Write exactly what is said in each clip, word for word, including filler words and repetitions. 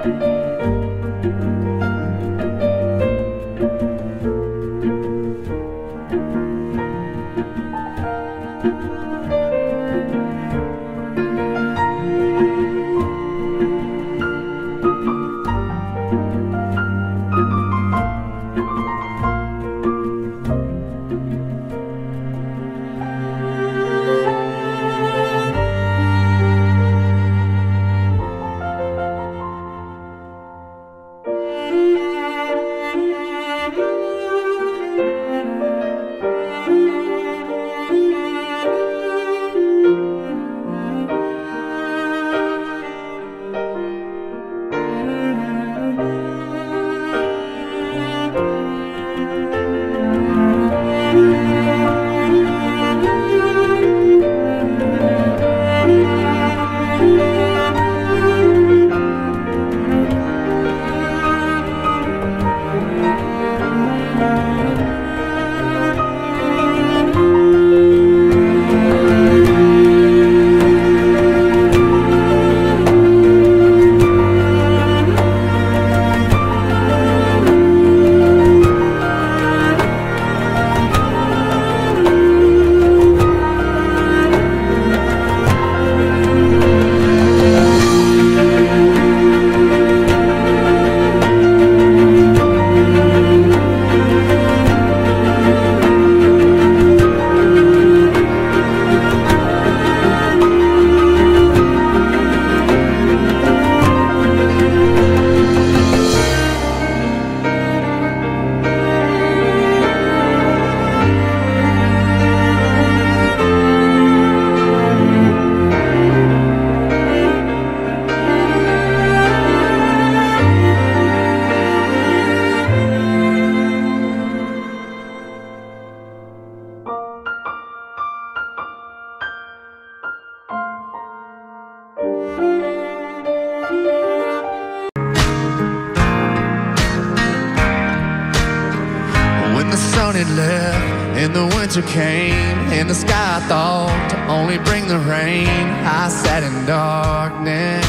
It left and the winter came, and the sky thought to only bring the rain. I sat in darkness,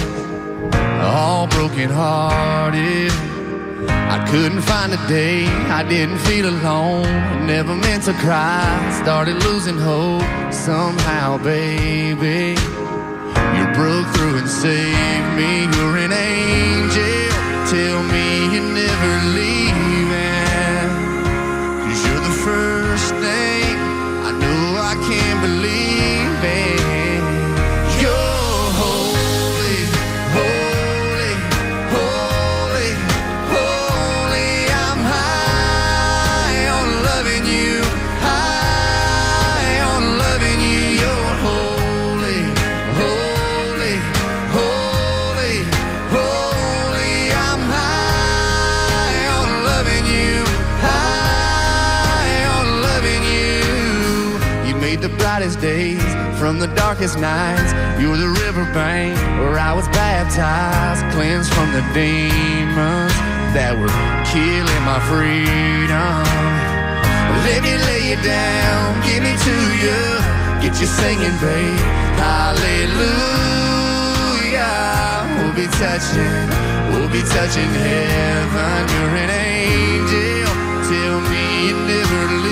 all broken hearted. I couldn't find a day I didn't feel alone. Never meant to cry, started losing hope. Somehow, baby, you broke through and saved me. You're an angel, tell me you're never leaving. You're the first thing I know I can't believe in. You're holy, holy, holy, holy. I'm high on loving you, high on loving you. You're holy, holy, holy, holy. I'm high on loving you, high. The brightest days from the darkest nights. You're the riverbank where I was baptized, cleansed from the demons that were killing my freedom. Let me lay you down, give me to you, get you singing, babe. Hallelujah. We'll be touching, we'll be touching heaven. You're an angel, tell me you never leave.